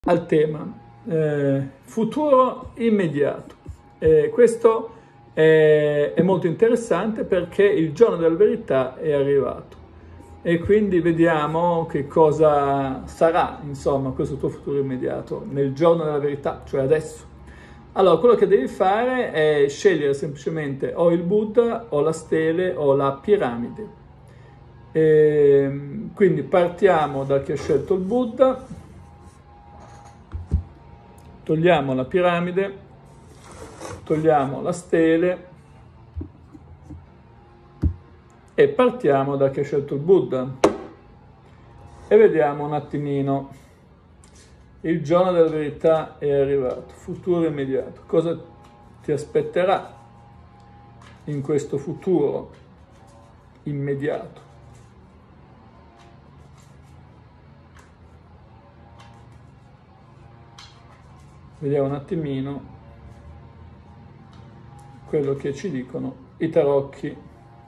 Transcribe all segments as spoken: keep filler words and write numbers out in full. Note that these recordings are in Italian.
al tema eh, futuro immediato. Eh, questo è, è molto interessante perché il giorno della verità è arrivato e quindi vediamo che cosa sarà, insomma, questo tuo futuro immediato nel giorno della verità, cioè adesso. Allora, quello che devi fare è scegliere semplicemente o il Buddha o la stele o la piramide. E quindi partiamo da chi ha scelto il Buddha, togliamo la piramide, togliamo la stele e partiamo da chi ha scelto il Buddha e vediamo un attimino. Il giorno della verità è arrivato, futuro immediato. Cosa ti aspetterà in questo futuro immediato? Vediamo un attimino quello che ci dicono i tarocchi.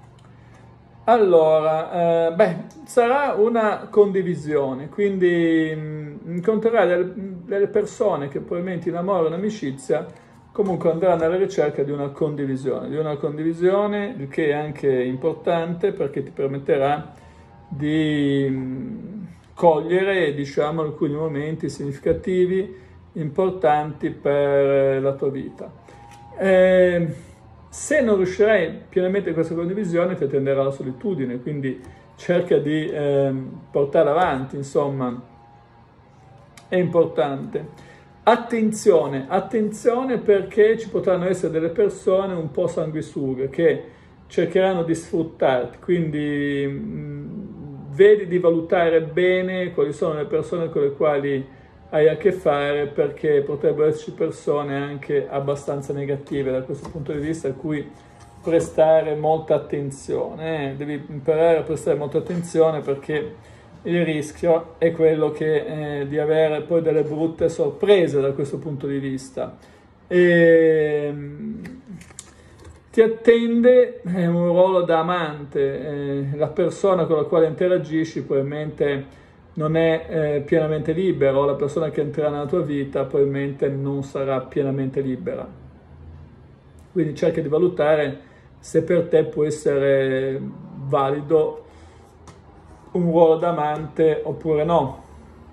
Allora, eh, beh, sarà una condivisione, quindi mh, incontrerai delle, delle persone che probabilmente in amore o in amicizia comunque andranno alla ricerca di una condivisione, di una condivisione, il che è anche importante perché ti permetterà di mh, cogliere, diciamo, alcuni momenti significativi, importanti per la tua vita. Eh, Se non riuscirai pienamente in questa condivisione ti attenderà la solitudine, quindi cerca di eh, portare avanti, insomma, è importante. Attenzione, attenzione perché ci potranno essere delle persone un po' sanguisughe che cercheranno di sfruttarti, quindi mh, vedi di valutare bene quali sono le persone con le quali hai a che fare, perché potrebbero esserci persone anche abbastanza negative da questo punto di vista a cui prestare molta attenzione. Eh? Devi imparare a prestare molta attenzione perché il rischio è quello che, eh, di avere poi delle brutte sorprese da questo punto di vista. E, ti attende eh, un ruolo da amante, eh, la persona con la quale interagisci probabilmente non è eh, pienamente libera, o la persona che entrerà nella tua vita probabilmente non sarà pienamente libera. Quindi cerca di valutare se per te può essere valido un ruolo d'amante oppure no.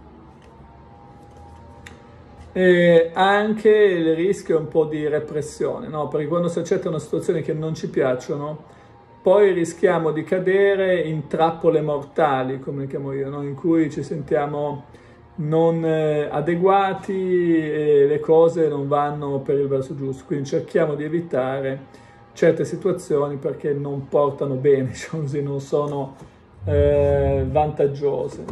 E anche il rischio è un po' di repressione, no? Perché quando si accettano situazioni che non ci piacciono, poi rischiamo di cadere in trappole mortali, come le chiamo io, no? In cui ci sentiamo non eh, adeguati e le cose non vanno per il verso giusto. Quindi cerchiamo di evitare certe situazioni perché non portano bene, diciamo così, non sono eh, vantaggiose.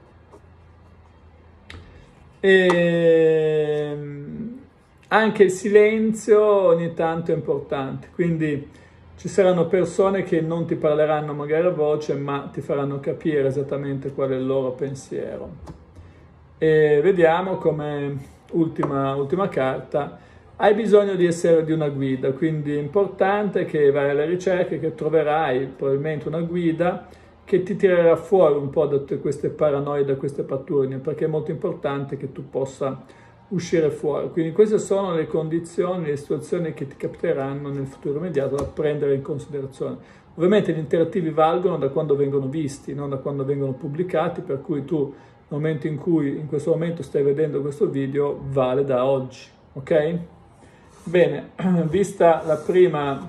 E anche il silenzio ogni tanto è importante, quindi ci saranno persone che non ti parleranno magari a voce, ma ti faranno capire esattamente qual è il loro pensiero. E vediamo come ultima, ultima carta, hai bisogno di essere di una guida, quindi è importante che vai alle ricerche, che troverai probabilmente una guida che ti tirerà fuori un po' da tutte queste paranoie, da queste pattuglie, perché è molto importante che tu possa uscire fuori. Quindi queste sono le condizioni, le situazioni che ti capiteranno nel futuro immediato da prendere in considerazione. Ovviamente gli interattivi valgono da quando vengono visti, non da quando vengono pubblicati, per cui tu nel momento in cui in questo momento stai vedendo questo video vale da oggi, ok? Bene, vista la prima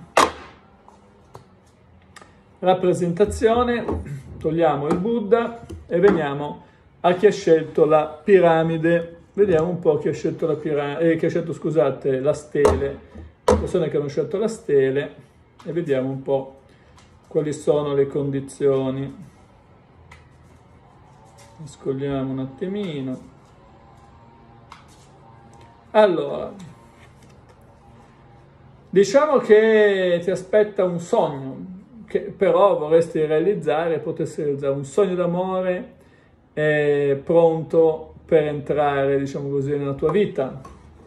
rappresentazione, togliamo il Buddha e veniamo a chi ha scelto la piramide. Vediamo un po' chi ha scelto la piramide, eh, chi ha scelto, scusate, la stele, le persone che hanno scelto la stele, e vediamo un po' quali sono le condizioni. Scogliamo un attimino. Allora, diciamo che ti aspetta un sogno, che però vorresti realizzare, potessi realizzare un sogno d'amore eh, pronto per entrare, diciamo così, nella tua vita.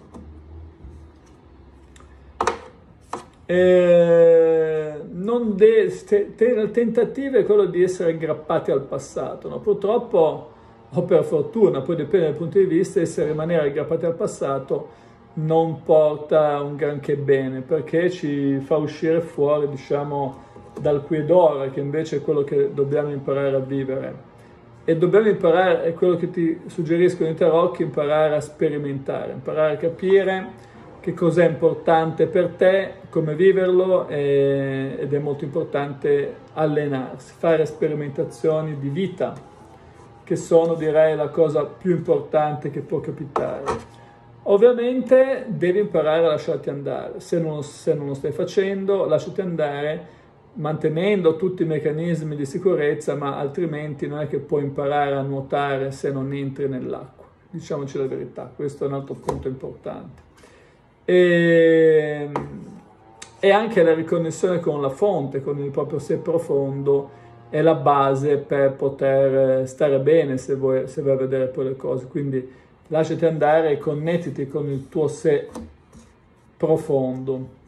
Eh, non de- te- te- il tentativo è quello di essere aggrappati al passato, no? Purtroppo o per fortuna, poi dipende dal punto di vista, essere rimanere aggrappati al passato non porta un granché bene, perché ci fa uscire fuori, diciamo, dal qui ed ora, che invece è quello che dobbiamo imparare a vivere. E dobbiamo imparare, è quello che ti suggeriscono i tarocchi, imparare a sperimentare, imparare a capire che cos'è importante per te, come viverlo, e, ed è molto importante allenarsi, fare sperimentazioni di vita, che sono, direi, la cosa più importante che può capitare. Ovviamente devi imparare a lasciarti andare, se non, se non lo stai facendo, lasciati andare, mantenendo tutti i meccanismi di sicurezza, ma altrimenti non è che puoi imparare a nuotare se non entri nell'acqua. Diciamoci la verità, questo è un altro punto importante. E, e anche la riconnessione con la fonte, con il proprio sé profondo, è la base per poter stare bene se vuoi, se vuoi vedere poi le cose. Quindi lasciati andare e connettiti con il tuo sé profondo.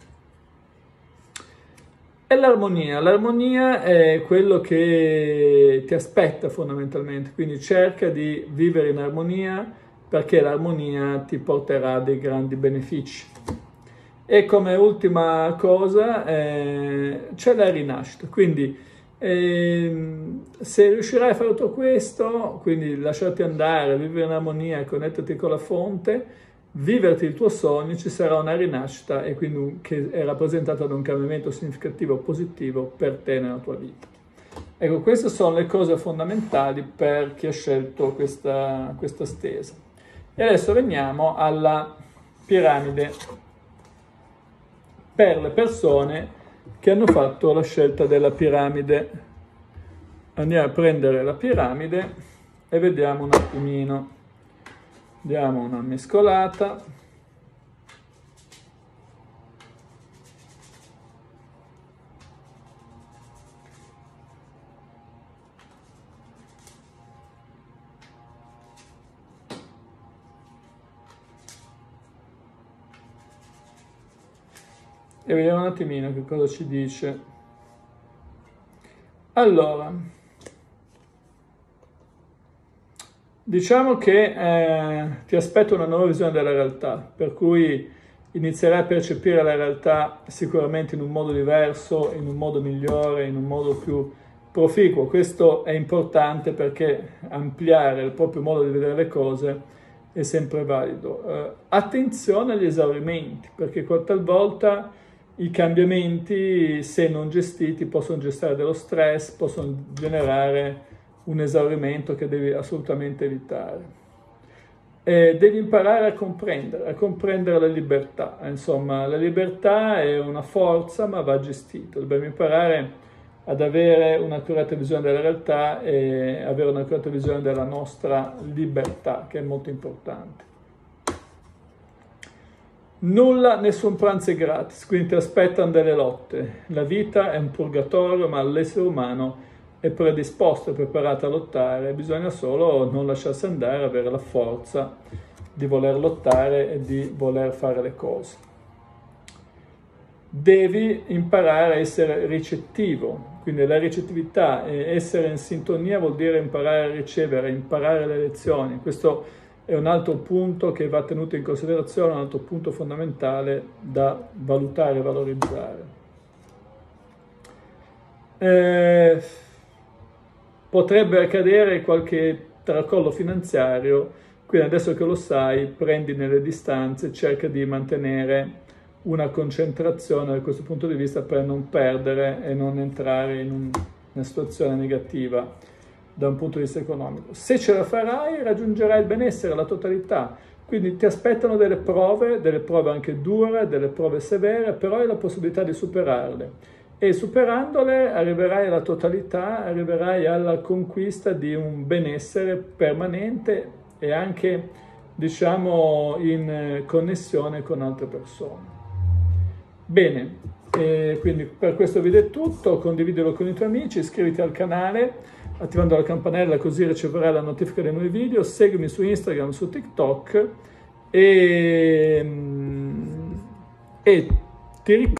E l'armonia. L'armonia è quello che ti aspetta fondamentalmente, quindi cerca di vivere in armonia, perché l'armonia ti porterà dei grandi benefici. E come ultima cosa eh, c'è la rinascita, quindi eh, se riuscirai a fare tutto questo, quindi lasciarti andare, vivere in armonia, connetterti con la fonte, viverti il tuo sogno, ci sarà una rinascita e quindi un, che è rappresentata da un cambiamento significativo positivo per te nella tua vita. Ecco, queste sono le cose fondamentali per chi ha scelto questa, questa stesa. E adesso veniamo alla piramide per le persone che hanno fatto la scelta della piramide. Andiamo a prendere la piramide e vediamo un attimino. Diamo una mescolata. E vediamo un attimino che cosa ci dice. Allora, diciamo che eh, ti aspetta una nuova visione della realtà, per cui inizierai a percepire la realtà sicuramente in un modo diverso, in un modo migliore, in un modo più proficuo. Questo è importante perché ampliare il proprio modo di vedere le cose è sempre valido. Eh, attenzione agli esaurimenti, perché talvolta i cambiamenti, se non gestiti, possono gestire dello stress, possono generare un esaurimento che devi assolutamente evitare. E devi imparare a comprendere, a comprendere la libertà. Insomma, la libertà è una forza, ma va gestita. Dobbiamo imparare ad avere una corretta visione della realtà e avere una corretta visione della nostra libertà, che è molto importante. Nulla, nessun pranzo è gratis, quindi ti aspettano delle lotte. La vita è un purgatorio, ma l'essere umano è predisposto, è preparato a lottare, bisogna solo non lasciarsi andare, avere la forza di voler lottare e di voler fare le cose. Devi imparare a essere ricettivo, quindi la ricettività e essere in sintonia vuol dire imparare a ricevere, imparare le lezioni. Questo è un altro punto che va tenuto in considerazione, un altro punto fondamentale da valutare e valorizzare. Eh, potrebbe accadere qualche tracollo finanziario, quindi adesso che lo sai, prendi nelle distanze, cerca di mantenere una concentrazione da questo punto di vista per non perdere e non entrare in un, una situazione negativa da un punto di vista economico. Se ce la farai, raggiungerai il benessere, la totalità. Quindi ti aspettano delle prove, delle prove anche dure, delle prove severe, però hai la possibilità di superarle. E superandole arriverai alla totalità, arriverai alla conquista di un benessere permanente e anche, diciamo, in connessione con altre persone. Bene, e quindi per questo video è tutto. Condividilo con i tuoi amici, iscriviti al canale attivando la campanella, così riceverai la notifica dei nuovi video. Seguimi su Instagram, su TikTok e, e ti ricordo